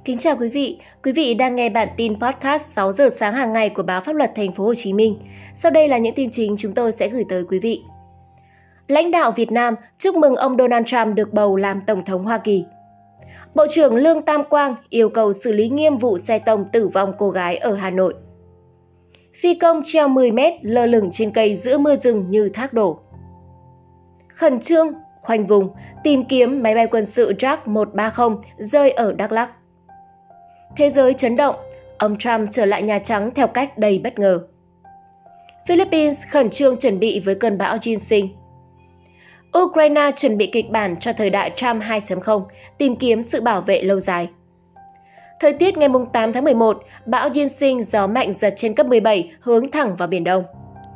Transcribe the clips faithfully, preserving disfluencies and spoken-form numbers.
Kính chào quý vị. Quý vị đang nghe bản tin podcast sáu giờ sáng hàng ngày của báo Pháp luật Thành phố Hồ Chí Minh. Sau đây là những tin chính chúng tôi sẽ gửi tới quý vị. Lãnh đạo Việt Nam chúc mừng ông Donald Trump được bầu làm Tổng thống Hoa Kỳ. Bộ trưởng Lương Tam Quang yêu cầu xử lý nghiêm vụ xe tông tử vong cô gái ở Hà Nội. Phi công treo mười mét lơ lửng trên cây giữa mưa rừng như thác đổ. Khẩn trương, khoanh vùng, tìm kiếm máy bay quân sự J A C một ba không rơi ở Đắk Lắk. Thế giới chấn động, ông Trump trở lại Nhà Trắng theo cách đầy bất ngờ. Philippines khẩn trương chuẩn bị với cơn bão ginseng. Ukraine chuẩn bị kịch bản cho thời đại Trump hai chấm không, tìm kiếm sự bảo vệ lâu dài. Thời tiết ngày tám tháng mười một, bão ginseng gió mạnh giật trên cấp mười bảy hướng thẳng vào Biển Đông.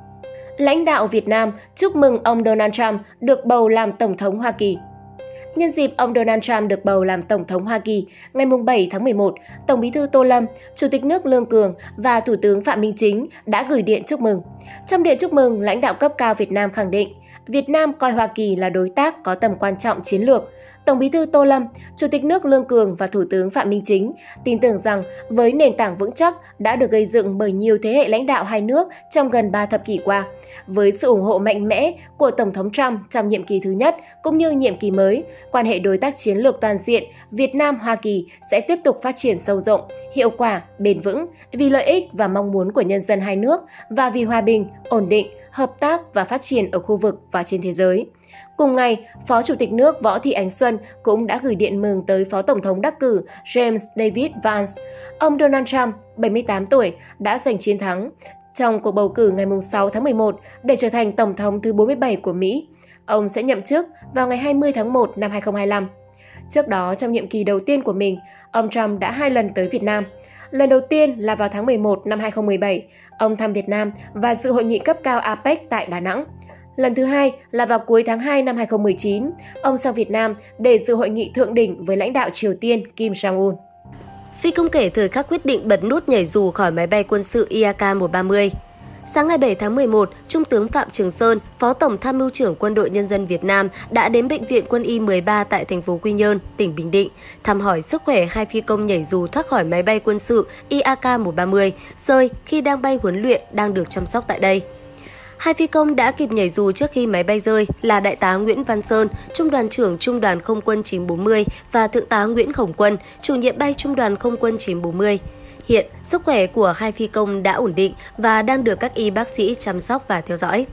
Lãnh đạo Việt Nam chúc mừng ông Donald Trump được bầu làm Tổng thống Hoa Kỳ. Nhân dịp ông Donald Trump được bầu làm Tổng thống Hoa Kỳ, ngày bảy tháng mười một, Tổng Bí thư Tô Lâm, Chủ tịch nước Lương Cường và Thủ tướng Phạm Minh Chính đã gửi điện chúc mừng. Trong điện chúc mừng, lãnh đạo cấp cao Việt Nam khẳng định Việt Nam coi Hoa Kỳ là đối tác có tầm quan trọng chiến lược. Tổng Bí thư Tô Lâm, Chủ tịch nước Lương Cường và Thủ tướng Phạm Minh Chính tin tưởng rằng với nền tảng vững chắc đã được gây dựng bởi nhiều thế hệ lãnh đạo hai nước trong gần ba thập kỷ qua, với sự ủng hộ mạnh mẽ của Tổng thống Trump trong nhiệm kỳ thứ nhất cũng như nhiệm kỳ mới, quan hệ đối tác chiến lược toàn diện Việt Nam-Hoa Kỳ sẽ tiếp tục phát triển sâu rộng, hiệu quả, bền vững vì lợi ích và mong muốn của nhân dân hai nước và vì hòa bình, ổn định, hợp tác và phát triển ở khu vực và trên thế giới. Cùng ngày, Phó Chủ tịch nước Võ Thị Ánh Xuân cũng đã gửi điện mừng tới Phó Tổng thống đắc cử James David Vance. Ông Donald Trump, bảy mươi tám tuổi, đã giành chiến thắng trong cuộc bầu cử ngày sáu tháng mười một để trở thành Tổng thống thứ bốn mươi bảy của Mỹ. Ông sẽ nhậm chức vào ngày hai mươi tháng một năm hai nghìn không trăm hai mươi lăm. Trước đó, trong nhiệm kỳ đầu tiên của mình, ông Trump đã hai lần tới Việt Nam. Lần đầu tiên là vào tháng mười một năm hai nghìn không trăm mười bảy, ông thăm Việt Nam và dự hội nghị cấp cao a pếch tại Đà Nẵng. Lần thứ hai là vào cuối tháng hai năm hai nghìn không trăm mười chín, ông sang Việt Nam để dự hội nghị thượng đỉnh với lãnh đạo Triều Tiên Kim Jong-un. Phi công kể thời khắc quyết định bật nút nhảy dù khỏi máy bay quân sự I A K một ba mươi. Sáng ngày bảy tháng mười một, Trung tướng Phạm Trường Sơn, Phó Tổng Tham mưu trưởng Quân đội Nhân dân Việt Nam đã đến Bệnh viện Quân y mười ba tại thành phố Quy Nhơn, tỉnh Bình Định, thăm hỏi sức khỏe hai phi công nhảy dù thoát khỏi máy bay quân sự I A K một ba mươi, rơi khi đang bay huấn luyện đang được chăm sóc tại đây. Hai phi công đã kịp nhảy dù trước khi máy bay rơi là Đại tá Nguyễn Văn Sơn, Trung đoàn trưởng Trung đoàn Không quân chín bốn mươi và Thượng tá Nguyễn Hồng Quân, chủ nhiệm bay Trung đoàn Không quân chín bốn mươi. Hiện, sức khỏe của hai phi công đã ổn định và đang được các y bác sĩ chăm sóc và theo dõi.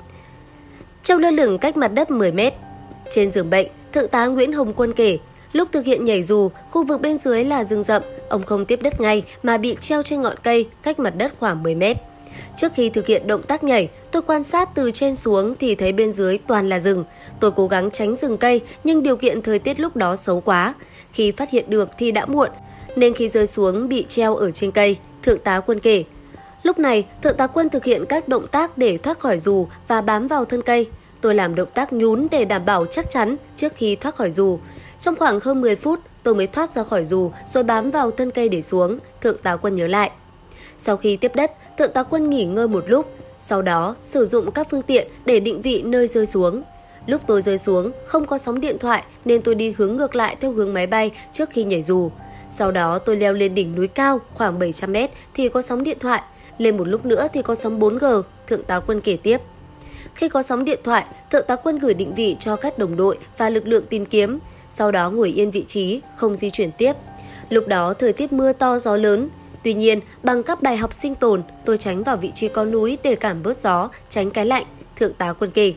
Treo lơ lửng cách mặt đất mười mét. Trên giường bệnh, Thượng tá Nguyễn Hồng Quân kể, lúc thực hiện nhảy dù, khu vực bên dưới là rừng rậm, ông không tiếp đất ngay mà bị treo trên ngọn cây cách mặt đất khoảng mười mét. Trước khi thực hiện động tác nhảy, tôi quan sát từ trên xuống thì thấy bên dưới toàn là rừng. Tôi cố gắng tránh rừng cây nhưng điều kiện thời tiết lúc đó xấu quá. Khi phát hiện được thì đã muộn, nên khi rơi xuống bị treo ở trên cây, Thượng tá Quân kể. Lúc này, Thượng tá Quân thực hiện các động tác để thoát khỏi dù và bám vào thân cây. Tôi làm động tác nhún để đảm bảo chắc chắn trước khi thoát khỏi dù. Trong khoảng hơn mười phút, tôi mới thoát ra khỏi dù rồi bám vào thân cây để xuống, Thượng tá Quân nhớ lại. Sau khi tiếp đất, Thượng tá Quân nghỉ ngơi một lúc, sau đó sử dụng các phương tiện để định vị nơi rơi xuống. Lúc tôi rơi xuống, không có sóng điện thoại nên tôi đi hướng ngược lại theo hướng máy bay trước khi nhảy dù. Sau đó tôi leo lên đỉnh núi cao khoảng bảy trăm mét thì có sóng điện thoại, lên một lúc nữa thì có sóng bốn G, Thượng tá Quân kể tiếp. Khi có sóng điện thoại, Thượng tá Quân gửi định vị cho các đồng đội và lực lượng tìm kiếm, sau đó ngồi yên vị trí, không di chuyển tiếp. Lúc đó thời tiết mưa to gió lớn. Tuy nhiên, bằng các bài học sinh tồn, tôi tránh vào vị trí có núi để cảm bớt gió, tránh cái lạnh, Thượng tá Quân kể.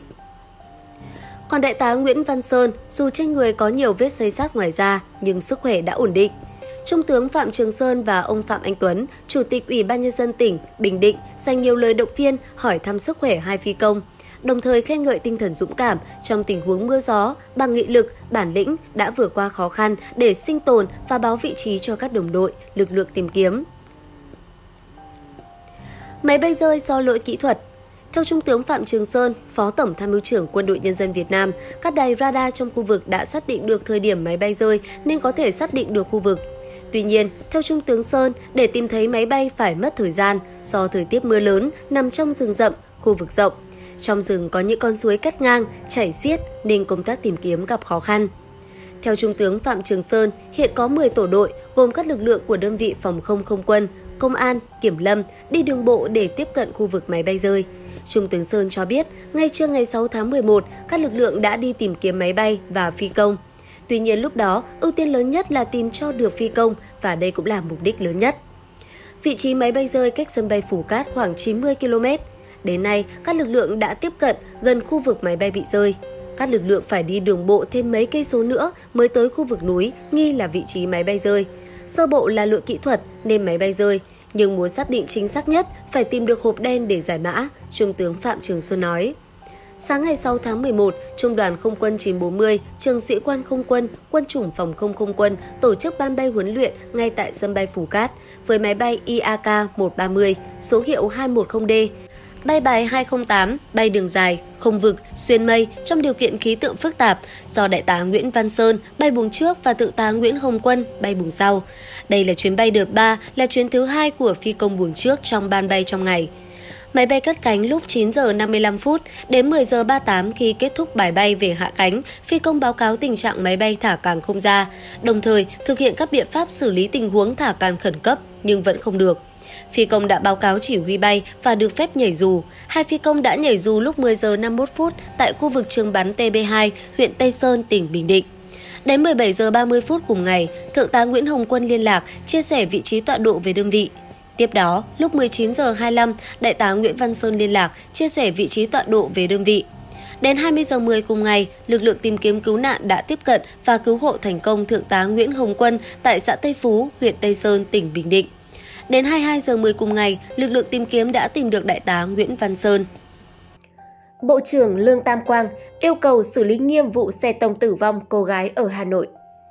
Còn Đại tá Nguyễn Văn Sơn, dù trên người có nhiều vết xây xát ngoài da, nhưng sức khỏe đã ổn định. Trung tướng Phạm Trường Sơn và ông Phạm Anh Tuấn, Chủ tịch Ủy ban Nhân dân tỉnh Bình Định dành nhiều lời động viên hỏi thăm sức khỏe hai phi công, đồng thời khen ngợi tinh thần dũng cảm trong tình huống mưa gió, bằng nghị lực, bản lĩnh đã vượt qua khó khăn để sinh tồn và báo vị trí cho các đồng đội, lực lượng tìm kiếm. Máy bay rơi do lỗi kỹ thuật. Theo Trung tướng Phạm Trường Sơn, Phó Tổng Tham mưu trưởng Quân đội Nhân dân Việt Nam, các đài radar trong khu vực đã xác định được thời điểm máy bay rơi nên có thể xác định được khu vực. Tuy nhiên, theo Trung tướng Sơn, để tìm thấy máy bay phải mất thời gian do thời tiết mưa lớn nằm trong rừng rậm, khu vực rộng. Trong rừng có những con suối cắt ngang, chảy xiết nên công tác tìm kiếm gặp khó khăn. Theo Trung tướng Phạm Trường Sơn, hiện có mười tổ đội gồm các lực lượng của đơn vị phòng không không quân, công an, kiểm lâm đi đường bộ để tiếp cận khu vực máy bay rơi. Trung tướng Sơn cho biết, ngay trưa ngày sáu tháng mười một, các lực lượng đã đi tìm kiếm máy bay và phi công. Tuy nhiên lúc đó, ưu tiên lớn nhất là tìm cho được phi công và đây cũng là mục đích lớn nhất. Vị trí máy bay rơi cách sân bay Phú Cát khoảng chín mươi ki lô mét. Đến nay, các lực lượng đã tiếp cận gần khu vực máy bay bị rơi. Các lực lượng phải đi đường bộ thêm mấy cây số nữa mới tới khu vực núi nghi là vị trí máy bay rơi. Sơ bộ là lỗi kỹ thuật nên máy bay rơi, nhưng muốn xác định chính xác nhất phải tìm được hộp đen để giải mã, Trung tướng Phạm Trường Sơn nói. Sáng ngày sáu tháng mười một, Trung đoàn Không quân chín bốn mươi, Trường Sĩ quan Không quân, Quân chủng Phòng không Không quân tổ chức ban bay huấn luyện ngay tại sân bay Phú Cát với máy bay I A K một ba mươi, số hiệu hai một không D. Bay bài hai không tám, bay đường dài, không vực, xuyên mây trong điều kiện khí tượng phức tạp do Đại tá Nguyễn Văn Sơn bay buồng trước và Thượng tá Nguyễn Hồng Quân bay buồng sau. Đây là chuyến bay đợt ba, là chuyến thứ hai của phi công buồng trước trong ban bay trong ngày. Máy bay cất cánh lúc chín giờ năm mươi lăm phút đến mười giờ ba mươi tám khi kết thúc bài bay về hạ cánh, phi công báo cáo tình trạng máy bay thả càng không ra, đồng thời thực hiện các biện pháp xử lý tình huống thả càng khẩn cấp nhưng vẫn không được. Phi công đã báo cáo chỉ huy bay và được phép nhảy dù. Hai phi công đã nhảy dù lúc mười giờ năm mươi mốt phút tại khu vực trường bắn T B hai, huyện Tây Sơn, tỉnh Bình Định. Đến mười bảy giờ ba mươi phút cùng ngày, Thượng tá Nguyễn Hồng Quân liên lạc, chia sẻ vị trí tọa độ về đơn vị. Tiếp đó, lúc mười chín giờ hai mươi lăm, Đại tá Nguyễn Văn Sơn liên lạc, chia sẻ vị trí tọa độ về đơn vị. Đến hai mươi giờ mười cùng ngày, lực lượng tìm kiếm cứu nạn đã tiếp cận và cứu hộ thành công Thượng tá Nguyễn Hồng Quân tại xã Tây Phú, huyện Tây Sơn, tỉnh Bình Định. Đến hai mươi hai giờ mười cùng ngày, lực lượng tìm kiếm đã tìm được Đại tá Nguyễn Văn Sơn. Bộ trưởng Lương Tam Quang yêu cầu xử lý nghiêm vụ xe tông tử vong cô gái ở Hà Nội.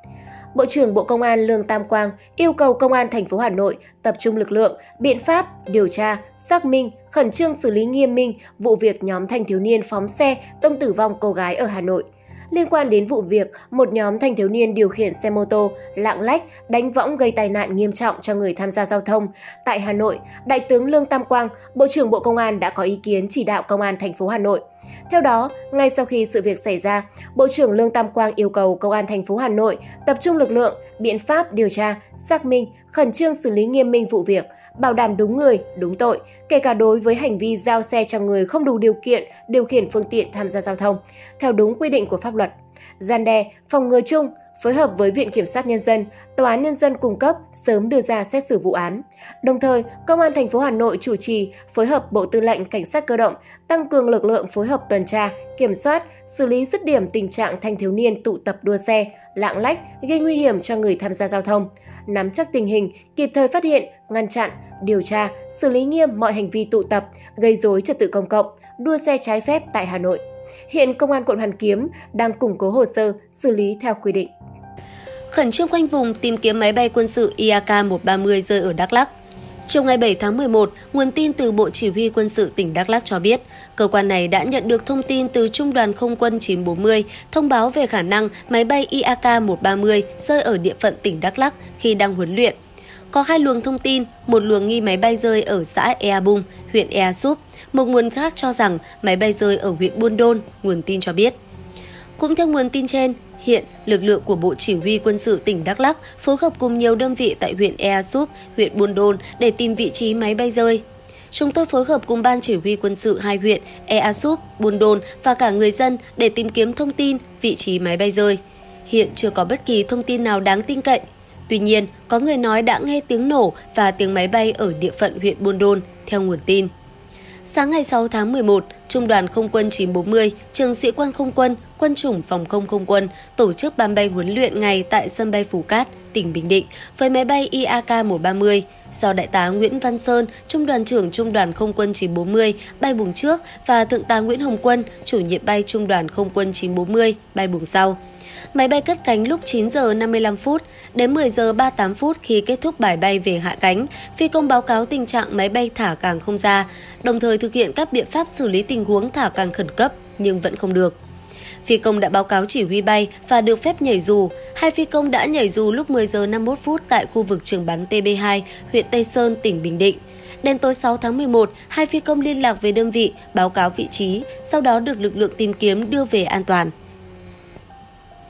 Bộ trưởng Bộ Công an Lương Tam Quang yêu cầu Công an thành phố Hà Nội tập trung lực lượng, biện pháp, điều tra, xác minh, khẩn trương xử lý nghiêm minh vụ việc nhóm thanh thiếu niên phóng xe tông tử vong cô gái ở Hà Nội. Liên quan đến vụ việc, một nhóm thanh thiếu niên điều khiển xe mô tô, lạng lách, đánh võng gây tai nạn nghiêm trọng cho người tham gia giao thông tại Hà Nội, Đại tướng Lương Tam Quang, Bộ trưởng Bộ Công an đã có ý kiến chỉ đạo Công an thành phố Hà Nội. Theo đó, ngay sau khi sự việc xảy ra, Bộ trưởng Lương Tam Quang yêu cầu Công an thành phố Hà Nội tập trung lực lượng, biện pháp điều tra, xác minh, khẩn trương xử lý nghiêm minh vụ việc, bảo đảm đúng người, đúng tội, kể cả đối với hành vi giao xe cho người không đủ điều kiện điều khiển phương tiện tham gia giao thông, theo đúng quy định của pháp luật. Răn đe, phòng ngừa chung, phối hợp với Viện Kiểm sát Nhân dân, Tòa án Nhân dân cung cấp sớm đưa ra xét xử vụ án. Đồng thời, Công an thành phố Hà Nội chủ trì phối hợp Bộ Tư lệnh Cảnh sát Cơ động tăng cường lực lượng phối hợp tuần tra, kiểm soát, xử lý dứt điểm tình trạng thanh thiếu niên tụ tập đua xe, lạng lách gây nguy hiểm cho người tham gia giao thông, nắm chắc tình hình, kịp thời phát hiện, ngăn chặn, điều tra, xử lý nghiêm mọi hành vi tụ tập, gây rối trật tự công cộng, đua xe trái phép tại Hà Nội. Hiện Công an quận Hoàn Kiếm đang củng cố hồ sơ, xử lý theo quy định. Khẩn trương khoanh vùng tìm kiếm máy bay quân sự I A K một ba mươi rơi ở Đắk Lắk. Chiều ngày bảy tháng mười một, nguồn tin từ Bộ Chỉ huy Quân sự tỉnh Đắk Lắk cho biết, cơ quan này đã nhận được thông tin từ Trung đoàn Không quân chín bốn mươi thông báo về khả năng máy bay I A K một ba mươi rơi ở địa phận tỉnh Đắk Lắk khi đang huấn luyện. Có hai luồng thông tin, một luồng nghi máy bay rơi ở xã Ea Bung, huyện Ea Súp, một nguồn khác cho rằng máy bay rơi ở huyện Buôn Đôn, nguồn tin cho biết. Cũng theo nguồn tin trên, hiện lực lượng của Bộ Chỉ huy Quân sự tỉnh Đắk Lắk phối hợp cùng nhiều đơn vị tại huyện Ea Súp, huyện Buôn Đôn để tìm vị trí máy bay rơi. Chúng tôi phối hợp cùng Ban Chỉ huy Quân sự hai huyện Ea Súp, Buôn Đôn và cả người dân để tìm kiếm thông tin vị trí máy bay rơi. Hiện chưa có bất kỳ thông tin nào đáng tin cậy. Tuy nhiên, có người nói đã nghe tiếng nổ và tiếng máy bay ở địa phận huyện Buôn Đôn, theo nguồn tin. Sáng ngày sáu tháng mười một, Trung đoàn Không quân chín bốn mươi, Trường Sĩ quan Không quân, Quân chủng Phòng không Không quân tổ chức ban bay huấn luyện ngày tại sân bay Phú Cát, tỉnh Bình Định với máy bay I A K một ba mươi do Đại tá Nguyễn Văn Sơn, Trung đoàn trưởng Trung đoàn Không quân chín bốn mươi bay buồng trước và Thượng tá Nguyễn Hồng Quân, chủ nhiệm bay Trung đoàn Không quân chín bốn mươi bay buồng sau. Máy bay cất cánh lúc chín giờ năm mươi lăm phút đến mười giờ ba mươi tám phút khi kết thúc bài bay về hạ cánh, phi công báo cáo tình trạng máy bay thả càng không ra, đồng thời thực hiện các biện pháp xử lý tình huống thả càng khẩn cấp nhưng vẫn không được. Phi công đã báo cáo chỉ huy bay và được phép nhảy dù. Hai phi công đã nhảy dù lúc mười giờ năm mươi mốt phút tại khu vực trường bắn T B hai, huyện Tây Sơn, tỉnh Bình Định. Đến tối sáu tháng mười một, hai phi công liên lạc về đơn vị, báo cáo vị trí, sau đó được lực lượng tìm kiếm đưa về an toàn.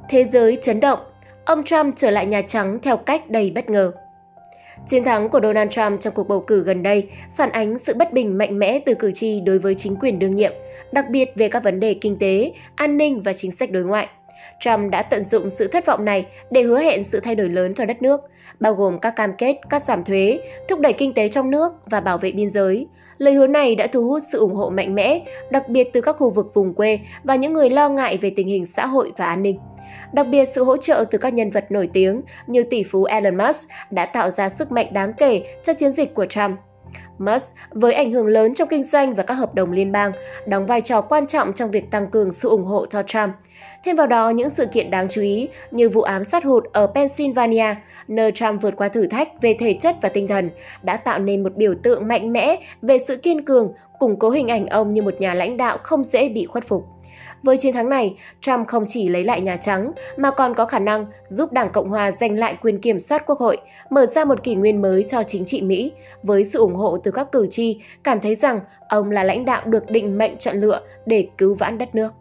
Thế giới chấn động, ông Trump trở lại Nhà Trắng theo cách đầy bất ngờ. Chiến thắng của Donald Trump trong cuộc bầu cử gần đây phản ánh sự bất bình mạnh mẽ từ cử tri đối với chính quyền đương nhiệm, đặc biệt về các vấn đề kinh tế, an ninh và chính sách đối ngoại. Trump đã tận dụng sự thất vọng này để hứa hẹn sự thay đổi lớn cho đất nước, bao gồm các cam kết cắt giảm thuế, thúc đẩy kinh tế trong nước và bảo vệ biên giới. Lời hứa này đã thu hút sự ủng hộ mạnh mẽ, đặc biệt từ các khu vực vùng quê và những người lo ngại về tình hình xã hội và an ninh. Đặc biệt, sự hỗ trợ từ các nhân vật nổi tiếng như tỷ phú Elon Musk đã tạo ra sức mạnh đáng kể cho chiến dịch của Trump. Musk, với ảnh hưởng lớn trong kinh doanh và các hợp đồng liên bang, đóng vai trò quan trọng trong việc tăng cường sự ủng hộ cho Trump. Thêm vào đó, những sự kiện đáng chú ý như vụ ám sát hụt ở Pennsylvania, nơi Trump vượt qua thử thách về thể chất và tinh thần, đã tạo nên một biểu tượng mạnh mẽ về sự kiên cường, củng cố hình ảnh ông như một nhà lãnh đạo không dễ bị khuất phục. Với chiến thắng này, Trump không chỉ lấy lại Nhà Trắng mà còn có khả năng giúp Đảng Cộng hòa giành lại quyền kiểm soát Quốc hội, mở ra một kỷ nguyên mới cho chính trị Mỹ, với sự ủng hộ từ các cử tri cảm thấy rằng ông là lãnh đạo được định mệnh chọn lựa để cứu vãn đất nước.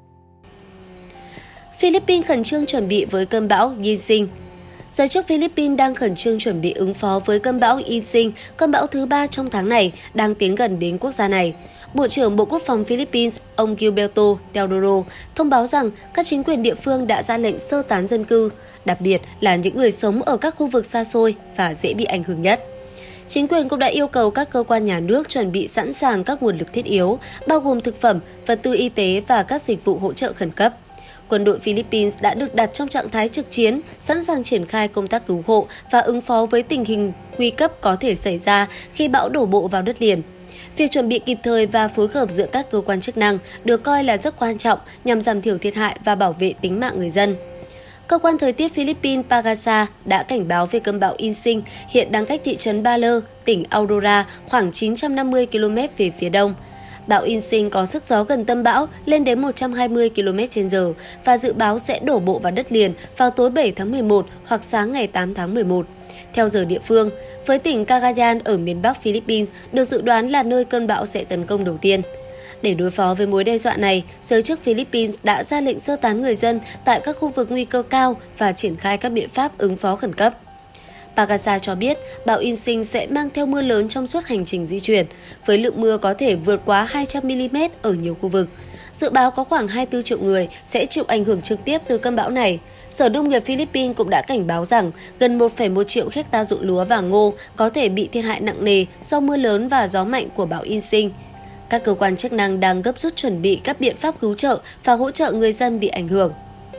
Philippines khẩn trương chuẩn bị với cơn bão Yinsin. Giới chức Philippines đang khẩn trương chuẩn bị ứng phó với cơn bão Yinsin, cơn bão thứ ba trong tháng này đang tiến gần đến quốc gia này. Bộ trưởng Bộ Quốc phòng Philippines, ông Gilberto Teodoro, thông báo rằng các chính quyền địa phương đã ra lệnh sơ tán dân cư, đặc biệt là những người sống ở các khu vực xa xôi và dễ bị ảnh hưởng nhất. Chính quyền cũng đã yêu cầu các cơ quan nhà nước chuẩn bị sẵn sàng các nguồn lực thiết yếu, bao gồm thực phẩm, vật tư y tế và các dịch vụ hỗ trợ khẩn cấp. Quân đội Philippines đã được đặt trong trạng thái trực chiến, sẵn sàng triển khai công tác cứu hộ và ứng phó với tình hình nguy cấp có thể xảy ra khi bão đổ bộ vào đất liền. Việc chuẩn bị kịp thời và phối hợp giữa các cơ quan chức năng được coi là rất quan trọng nhằm giảm thiểu thiệt hại và bảo vệ tính mạng người dân. Cơ quan thời tiết Philippines Pagasa đã cảnh báo về cơn bão Yinsin hiện đang cách thị trấn Baler, tỉnh Aurora khoảng chín trăm năm mươi ki lô mét về phía đông. Bão Yinsin có sức gió gần tâm bão lên đến một trăm hai mươi ki lô mét trên giờ và dự báo sẽ đổ bộ vào đất liền vào tối bảy tháng mười một hoặc sáng ngày tám tháng mười một. Theo giờ địa phương, với tỉnh Cagayan ở miền Bắc Philippines được dự đoán là nơi cơn bão sẽ tấn công đầu tiên. Để đối phó với mối đe dọa này, giới chức Philippines đã ra lệnh sơ tán người dân tại các khu vực nguy cơ cao và triển khai các biện pháp ứng phó khẩn cấp. Pagasa cho biết bão Yinsin sẽ mang theo mưa lớn trong suốt hành trình di chuyển, với lượng mưa có thể vượt quá hai trăm mi li mét ở nhiều khu vực. Dự báo có khoảng hai mươi tư triệu người sẽ chịu ảnh hưởng trực tiếp từ cơn bão này. Sở Nông nghiệp Philippines cũng đã cảnh báo rằng gần một phẩy một triệu hectare ruộng lúa và ngô có thể bị thiệt hại nặng nề do mưa lớn và gió mạnh của bão Yinsin. Các cơ quan chức năng đang gấp rút chuẩn bị các biện pháp cứu trợ và hỗ trợ người dân bị ảnh hưởng.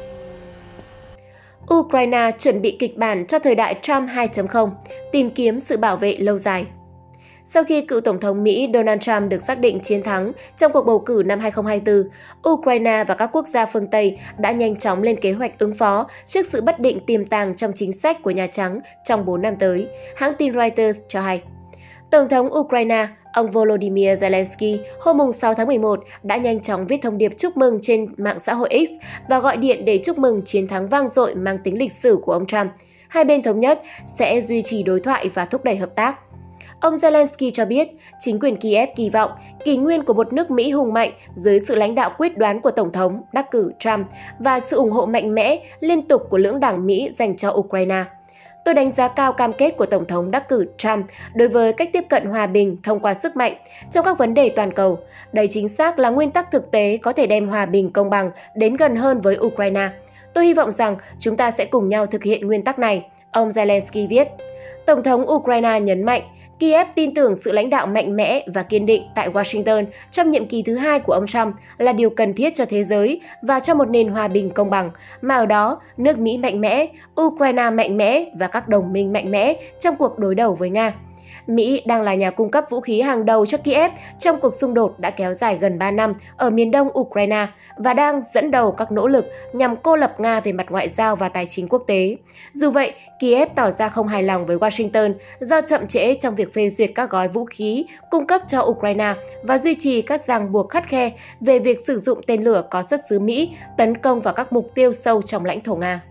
Ukraine chuẩn bị kịch bản cho thời đại Trump hai chấm không, tìm kiếm sự bảo vệ lâu dài. Sau khi cựu Tổng thống Mỹ Donald Trump được xác định chiến thắng trong cuộc bầu cử năm hai không hai tư, Ukraine và các quốc gia phương Tây đã nhanh chóng lên kế hoạch ứng phó trước sự bất định tiềm tàng trong chính sách của Nhà Trắng trong bốn năm tới, hãng tin Reuters cho hay. Tổng thống Ukraine, ông Volodymyr Zelensky hôm sáu tháng mười một đã nhanh chóng viết thông điệp chúc mừng trên mạng xã hội X và gọi điện để chúc mừng chiến thắng vang dội mang tính lịch sử của ông Trump. Hai bên thống nhất sẽ duy trì đối thoại và thúc đẩy hợp tác. Ông Zelensky cho biết chính quyền Kiev kỳ vọng kỷ nguyên của một nước Mỹ hùng mạnh dưới sự lãnh đạo quyết đoán của Tổng thống đắc cử Trump và sự ủng hộ mạnh mẽ liên tục của lưỡng đảng Mỹ dành cho Ukraine. Tôi đánh giá cao cam kết của Tổng thống đắc cử Trump đối với cách tiếp cận hòa bình thông qua sức mạnh trong các vấn đề toàn cầu. Đây chính xác là nguyên tắc thực tế có thể đem hòa bình công bằng đến gần hơn với Ukraine. Tôi hy vọng rằng chúng ta sẽ cùng nhau thực hiện nguyên tắc này, ông Zelensky viết. Tổng thống Ukraine nhấn mạnh, Kiev tin tưởng sự lãnh đạo mạnh mẽ và kiên định tại Washington trong nhiệm kỳ thứ hai của ông Trump là điều cần thiết cho thế giới và cho một nền hòa bình công bằng, mà ở đó nước Mỹ mạnh mẽ, Ukraine mạnh mẽ và các đồng minh mạnh mẽ trong cuộc đối đầu với Nga. Mỹ đang là nhà cung cấp vũ khí hàng đầu cho Kiev trong cuộc xung đột đã kéo dài gần ba năm ở miền đông Ukraine và đang dẫn đầu các nỗ lực nhằm cô lập Nga về mặt ngoại giao và tài chính quốc tế. Dù vậy, Kiev tỏ ra không hài lòng với Washington do chậm trễ trong việc phê duyệt các gói vũ khí cung cấp cho Ukraine và duy trì các ràng buộc khắt khe về việc sử dụng tên lửa có xuất xứ Mỹ tấn công vào các mục tiêu sâu trong lãnh thổ Nga.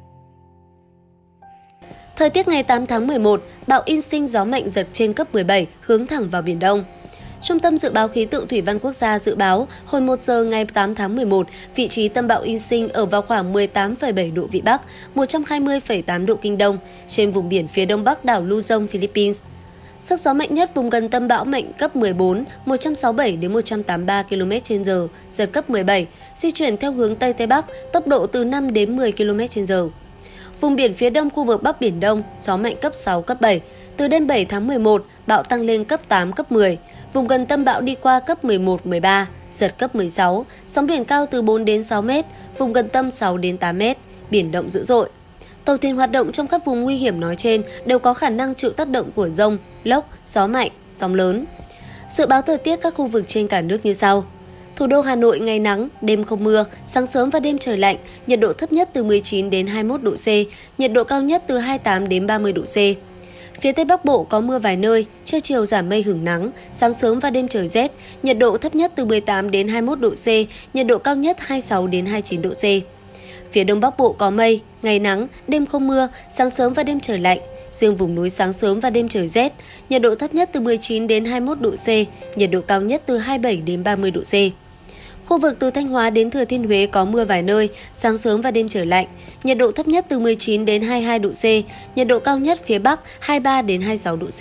Thời tiết ngày tám tháng mười một, bão Yinsin gió mạnh giật trên cấp mười bảy hướng thẳng vào Biển Đông. Trung tâm Dự báo Khí tượng Thủy văn Quốc gia dự báo hồi một giờ ngày tám tháng mười một, vị trí tâm bão In Sinh ở vào khoảng mười tám phẩy bảy độ Vĩ Bắc, một trăm hai mươi phẩy tám độ Kinh Đông, trên vùng biển phía đông bắc đảo Luzon, Philippines. Sức gió mạnh nhất vùng gần tâm bão mạnh cấp mười bốn, một trăm sáu mươi bảy đến một trăm tám mươi ba ki lô mét trên giờ, giật cấp mười bảy, di chuyển theo hướng Tây Tây Bắc, tốc độ từ năm đến mười ki lô mét trên giờ. Vùng biển phía đông khu vực Bắc Biển Đông, gió mạnh cấp sáu, cấp bảy. Từ đêm bảy tháng mười một, bão tăng lên cấp tám, cấp mười. Vùng gần tâm bão đi qua cấp mười một, mười ba, giật cấp mười sáu, sóng biển cao từ bốn đến sáu mét, vùng gần tâm sáu đến tám mét, biển động dữ dội. Tàu thuyền hoạt động trong các vùng nguy hiểm nói trên đều có khả năng chịu tác động của dông, lốc, gió mạnh, sóng lớn. Dự báo thời tiết các khu vực trên cả nước như sau. Thủ đô Hà Nội ngày nắng, đêm không mưa, sáng sớm và đêm trời lạnh, nhiệt độ thấp nhất từ mười chín đến hai mươi mốt độ C, nhiệt độ cao nhất từ hai mươi tám đến ba mươi độ C. Phía Tây Bắc Bộ có mưa vài nơi, trưa chiều giảm mây hửng nắng, sáng sớm và đêm trời rét, nhiệt độ thấp nhất từ mười tám đến hai mươi mốt độ C, nhiệt độ cao nhất hai mươi sáu đến hai mươi chín độ C. Phía Đông Bắc Bộ có mây, ngày nắng, đêm không mưa, sáng sớm và đêm trời lạnh. Riêng vùng núi sáng sớm và đêm trời rét, nhiệt độ thấp nhất từ mười chín đến hai mươi mốt độ C, nhiệt độ cao nhất từ hai mươi bảy đến ba mươi độ C. Khu vực từ Thanh Hóa đến Thừa Thiên Huế có mưa vài nơi, sáng sớm và đêm trời lạnh, nhiệt độ thấp nhất từ mười chín đến hai mươi hai độ C, nhiệt độ cao nhất phía Bắc hai mươi ba đến hai mươi sáu độ C.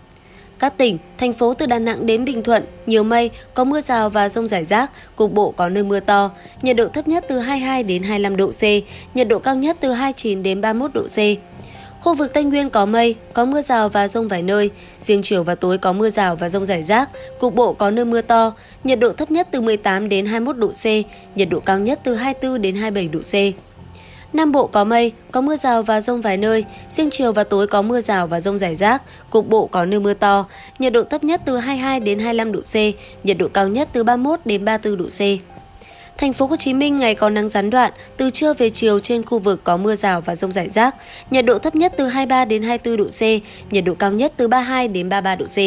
Các tỉnh, thành phố từ Đà Nẵng đến Bình Thuận, nhiều mây, có mưa rào và dông rải rác, cục bộ có nơi mưa to, nhiệt độ thấp nhất từ hai mươi hai đến hai mươi lăm độ C, nhiệt độ cao nhất từ hai mươi chín đến ba mươi mốt độ C. Khu vực Tây Nguyên có mây, có mưa rào và dông vài nơi, riêng chiều và tối có mưa rào và dông rải rác, cục bộ có nơi mưa to, nhiệt độ thấp nhất từ mười tám đến hai mươi mốt độ C, nhiệt độ cao nhất từ hai mươi tư đến hai mươi bảy độ C. Nam Bộ có mây, có mưa rào và dông vài nơi, riêng chiều và tối có mưa rào và dông rải rác, cục bộ có nơi mưa to, nhiệt độ thấp nhất từ hai mươi hai đến hai mươi lăm độ C, nhiệt độ cao nhất từ ba mươi mốt đến ba mươi tư độ C. Thành phố Hồ Chí Minh ngày có nắng gián đoạn, từ trưa về chiều trên khu vực có mưa rào và dông rải rác, nhiệt độ thấp nhất từ hai mươi ba đến hai mươi tư độ C, nhiệt độ cao nhất từ ba mươi hai đến ba mươi ba độ C.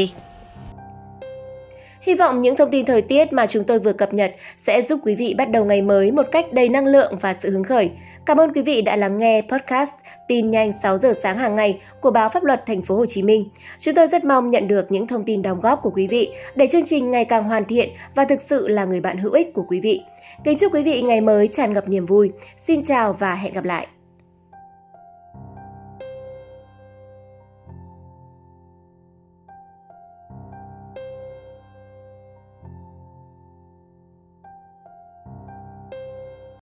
Hy vọng những thông tin thời tiết mà chúng tôi vừa cập nhật sẽ giúp quý vị bắt đầu ngày mới một cách đầy năng lượng và sự hứng khởi. Cảm ơn quý vị đã lắng nghe podcast Tin nhanh sáu giờ sáng hàng ngày của báo Pháp luật Thành phố Hồ Chí Minh. Chúng tôi rất mong nhận được những thông tin đóng góp của quý vị để chương trình ngày càng hoàn thiện và thực sự là người bạn hữu ích của quý vị. Kính chúc quý vị ngày mới tràn ngập niềm vui. Xin chào và hẹn gặp lại.